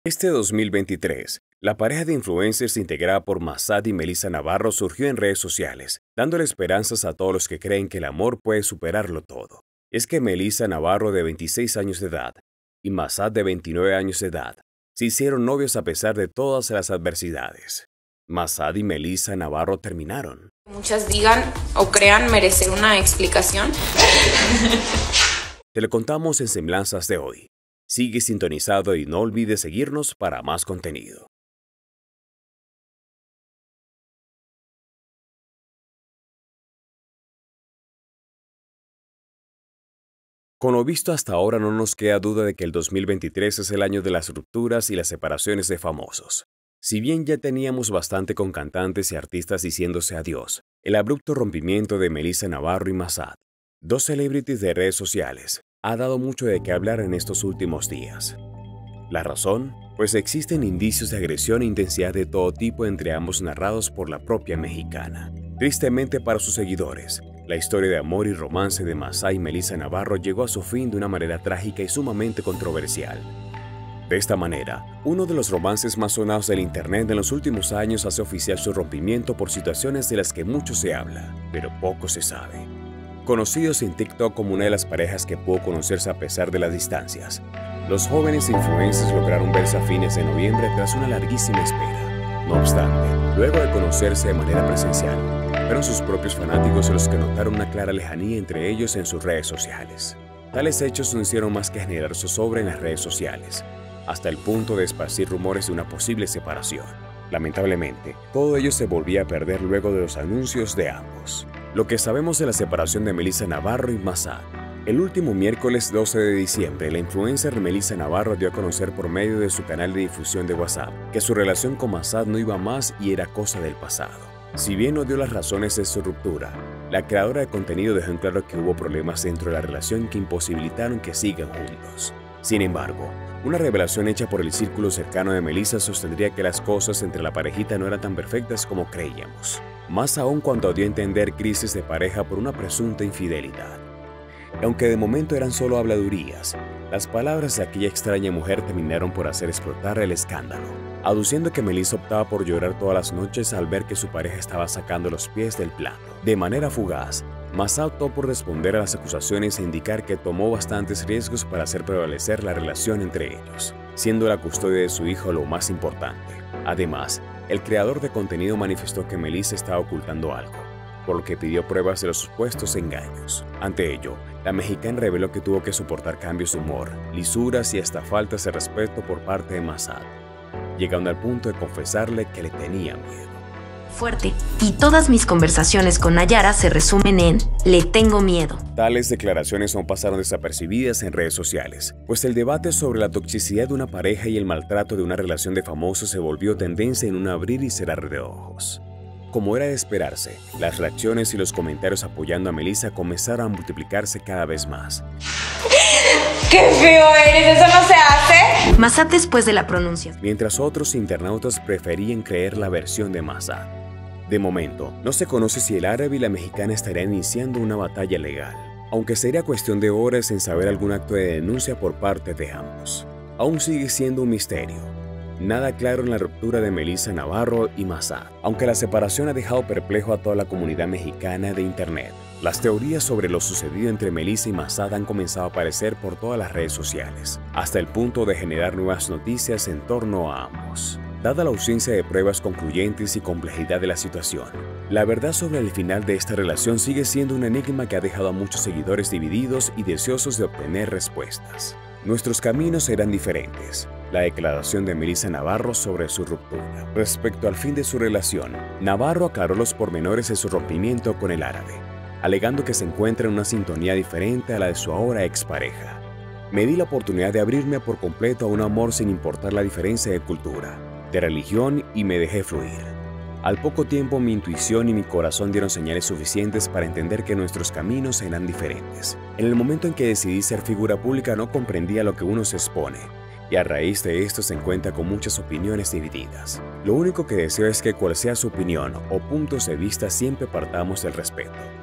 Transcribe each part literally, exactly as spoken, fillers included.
Este dos mil veintitrés, la pareja de influencers integrada por Massad y Melissa Navarro surgió en redes sociales, dándole esperanzas a todos los que creen que el amor puede superarlo todo. Es que Melissa Navarro, de veintiséis años de edad, y Massad, de veintinueve años de edad, se hicieron novios a pesar de todas las adversidades. Massad y Melissa Navarro terminaron. Muchas digan o crean merecer una explicación. Te lo contamos en Semblanzas de hoy. Sigue sintonizado y no olvides seguirnos para más contenido. Con lo visto hasta ahora, no nos queda duda de que el dos mil veintitrés es el año de las rupturas y las separaciones de famosos. Si bien ya teníamos bastante con cantantes y artistas diciéndose adiós, el abrupto rompimiento de Melissa Navarro y Massad, dos celebrities de redes sociales, ha dado mucho de qué hablar en estos últimos días. ¿La razón? Pues existen indicios de agresión e intensidad de todo tipo entre ambos, narrados por la propia mexicana. Tristemente para sus seguidores, la historia de amor y romance de Massad y Melissa Navarro llegó a su fin de una manera trágica y sumamente controversial. De esta manera, uno de los romances más sonados del internet en los últimos años hace oficial su rompimiento por situaciones de las que mucho se habla, pero poco se sabe. Conocidos en TikTok como una de las parejas que pudo conocerse a pesar de las distancias, los jóvenes influencers lograron verse a fines de noviembre tras una larguísima espera. No obstante, luego de conocerse de manera presencial, fueron sus propios fanáticos los que notaron una clara lejanía entre ellos en sus redes sociales. Tales hechos no hicieron más que generar zozobra en las redes sociales, hasta el punto de esparcir rumores de una posible separación. Lamentablemente, todo ello se volvía a perder luego de los anuncios de ambos. Lo que sabemos de la separación de Melissa Navarro y Massad. El último miércoles doce de diciembre, la influencer Melissa Navarro dio a conocer por medio de su canal de difusión de WhatsApp que su relación con Massad no iba más y era cosa del pasado. Si bien no dio las razones de su ruptura, la creadora de contenido dejó en claro que hubo problemas dentro de la relación que imposibilitaron que sigan juntos. Sin embargo, una revelación hecha por el círculo cercano de Melissa sostendría que las cosas entre la parejita no eran tan perfectas como creíamos, más aún cuando dio a entender crisis de pareja por una presunta infidelidad. Aunque de momento eran solo habladurías, las palabras de aquella extraña mujer terminaron por hacer explotar el escándalo, aduciendo que Melissa optaba por llorar todas las noches al ver que su pareja estaba sacando los pies del plato. De manera fugaz, Massad optó por responder a las acusaciones e indicar que tomó bastantes riesgos para hacer prevalecer la relación entre ellos, siendo la custodia de su hijo lo más importante. Además, el creador de contenido manifestó que Melissa estaba ocultando algo, por lo que pidió pruebas de los supuestos engaños. Ante ello, la mexicana reveló que tuvo que soportar cambios de humor, lisuras y hasta faltas de respeto por parte de Massad, llegando al punto de confesarle que le tenía miedo. Fuerte, y todas mis conversaciones con Nayara se resumen en "le tengo miedo". Tales declaraciones no pasaron desapercibidas en redes sociales, pues el debate sobre la toxicidad de una pareja y el maltrato de una relación de famosos se volvió tendencia en un abrir y cerrar de ojos. Como era de esperarse, las reacciones y los comentarios apoyando a Melissa comenzaron a multiplicarse cada vez más. ¡Qué feo eres! ¡Eso no se hace! Massad después de la pronunciación. Mientras otros internautas preferían creer la versión de Massad. De momento, no se conoce si el árabe y la mexicana estarían iniciando una batalla legal, aunque sería cuestión de horas en saber algún acto de denuncia por parte de ambos. Aún sigue siendo un misterio. Nada claro en la ruptura de Melissa Navarro y Massad, aunque la separación ha dejado perplejo a toda la comunidad mexicana de internet. Las teorías sobre lo sucedido entre Melissa y Massad han comenzado a aparecer por todas las redes sociales, hasta el punto de generar nuevas noticias en torno a ambos. Dada la ausencia de pruebas concluyentes y complejidad de la situación, la verdad sobre el final de esta relación sigue siendo un enigma que ha dejado a muchos seguidores divididos y deseosos de obtener respuestas. Nuestros caminos serán diferentes. La declaración de Melissa Navarro sobre su ruptura. Respecto al fin de su relación, Navarro aclaró los pormenores de su rompimiento con el árabe, alegando que se encuentra en una sintonía diferente a la de su ahora expareja. Me di la oportunidad de abrirme por completo a un amor sin importar la diferencia de cultura, de religión, y me dejé fluir. Al poco tiempo mi intuición y mi corazón dieron señales suficientes para entender que nuestros caminos eran diferentes. En el momento en que decidí ser figura pública no comprendía lo que uno se expone, y a raíz de esto se encuentra con muchas opiniones divididas. Lo único que deseo es que cual sea su opinión o puntos de vista siempre partamos del respeto,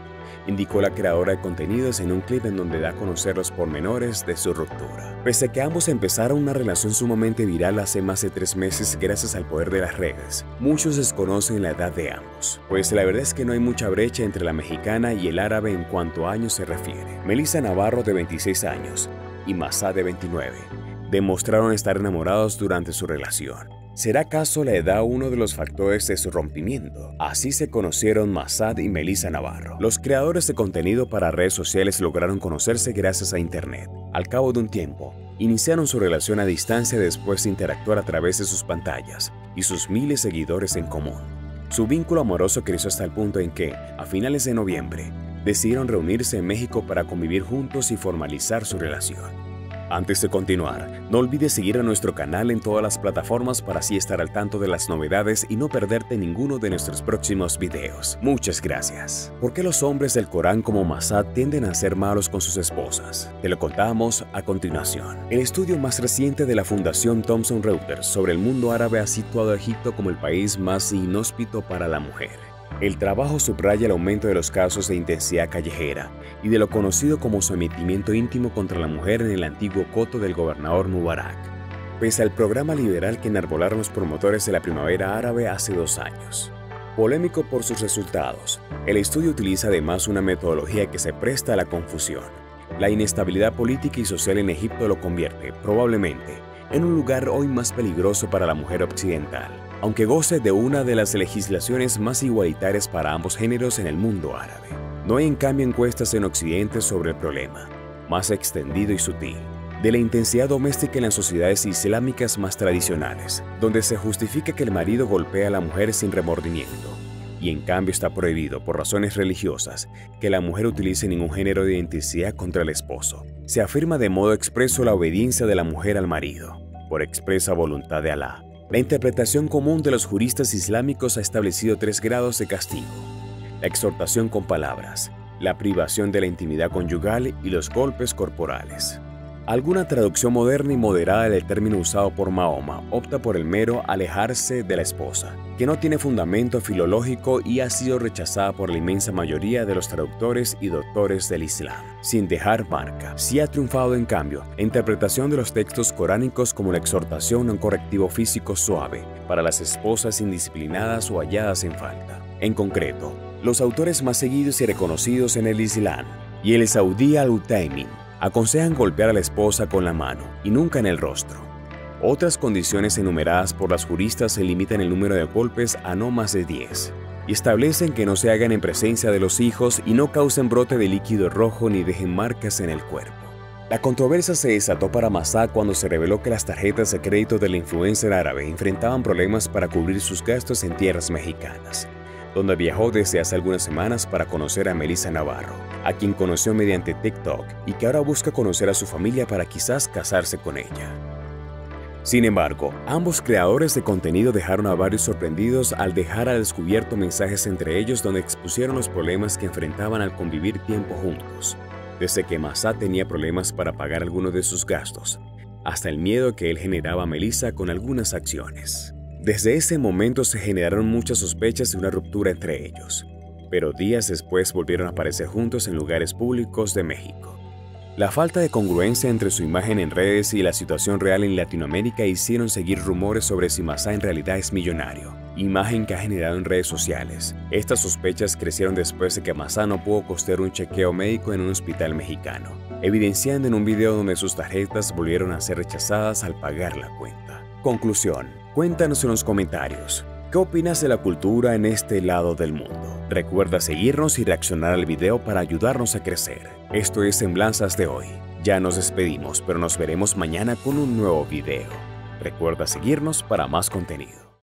indicó la creadora de contenidos en un clip en donde da a conocer los pormenores de su ruptura. Pese a que ambos empezaron una relación sumamente viral hace más de tres meses gracias al poder de las redes, muchos desconocen la edad de ambos, pues la verdad es que no hay mucha brecha entre la mexicana y el árabe en cuanto a años se refiere. Melissa Navarro, de veintiséis años, y Massad, de veintinueve, demostraron estar enamorados durante su relación. ¿Será acaso la edad uno de los factores de su rompimiento? Así se conocieron Massad y Melissa Navarro. Los creadores de contenido para redes sociales lograron conocerse gracias a Internet. Al cabo de un tiempo, iniciaron su relación a distancia después de interactuar a través de sus pantallas y sus miles de seguidores en común. Su vínculo amoroso creció hasta el punto en que, a finales de noviembre, decidieron reunirse en México para convivir juntos y formalizar su relación. Antes de continuar, no olvides seguir a nuestro canal en todas las plataformas para así estar al tanto de las novedades y no perderte ninguno de nuestros próximos videos. Muchas gracias. ¿Por qué los hombres del Corán como Massad tienden a ser malos con sus esposas? Te lo contamos a continuación. El estudio más reciente de la Fundación Thomson Reuters sobre el mundo árabe ha situado a Egipto como el país más inhóspito para la mujer. El trabajo subraya el aumento de los casos de intensidad callejera y de lo conocido como sometimiento íntimo contra la mujer en el antiguo coto del gobernador Mubarak, pese al programa liberal que enarbolaron los promotores de la primavera árabe hace dos años. Polémico por sus resultados, el estudio utiliza además una metodología que se presta a la confusión. La inestabilidad política y social en Egipto lo convierte, probablemente, en un lugar hoy más peligroso para la mujer occidental, aunque goce de una de las legislaciones más igualitarias para ambos géneros en el mundo árabe. No hay en cambio encuestas en Occidente sobre el problema, más extendido y sutil, de la intensidad doméstica en las sociedades islámicas más tradicionales, donde se justifica que el marido golpea a la mujer sin remordimiento, y en cambio está prohibido por razones religiosas que la mujer utilice ningún género de identidad contra el esposo. Se afirma de modo expreso la obediencia de la mujer al marido, por expresa voluntad de Alá. La interpretación común de los juristas islámicos ha establecido tres grados de castigo: la exhortación con palabras, la privación de la intimidad conyugal y los golpes corporales. Alguna traducción moderna y moderada del término usado por Mahoma opta por el mero alejarse de la esposa, que no tiene fundamento filológico y ha sido rechazada por la inmensa mayoría de los traductores y doctores del Islam, sin dejar marca. Sí ha triunfado, en cambio, la interpretación de los textos coránicos como la exhortación a un correctivo físico suave para las esposas indisciplinadas o halladas en falta. En concreto, los autores más seguidos y reconocidos en el Islam y el saudí Al-Utaymin aconsejan golpear a la esposa con la mano y nunca en el rostro. Otras condiciones enumeradas por las juristas se limitan el número de golpes a no más de diez y establecen que no se hagan en presencia de los hijos y no causen brote de líquido rojo ni dejen marcas en el cuerpo. La controversia se desató para Massad cuando se reveló que las tarjetas de crédito de la influencer árabe enfrentaban problemas para cubrir sus gastos en tierras mexicanas, donde viajó desde hace algunas semanas para conocer a Melissa Navarro, a quien conoció mediante TikTok y que ahora busca conocer a su familia para quizás casarse con ella. Sin embargo, ambos creadores de contenido dejaron a varios sorprendidos al dejar al descubierto mensajes entre ellos donde expusieron los problemas que enfrentaban al convivir tiempo juntos, desde que Massad tenía problemas para pagar algunos de sus gastos, hasta el miedo que él generaba a Melissa con algunas acciones. Desde ese momento se generaron muchas sospechas de una ruptura entre ellos, pero días después volvieron a aparecer juntos en lugares públicos de México. La falta de congruencia entre su imagen en redes y la situación real en Latinoamérica hicieron seguir rumores sobre si Massad en realidad es millonario, imagen que ha generado en redes sociales. Estas sospechas crecieron después de que Massad no pudo costear un chequeo médico en un hospital mexicano, evidenciando en un video donde sus tarjetas volvieron a ser rechazadas al pagar la cuenta. Conclusión: cuéntanos en los comentarios, ¿qué opinas de la cultura en este lado del mundo? Recuerda seguirnos y reaccionar al video para ayudarnos a crecer. Esto es Semblanzas de hoy. Ya nos despedimos, pero nos veremos mañana con un nuevo video. Recuerda seguirnos para más contenido.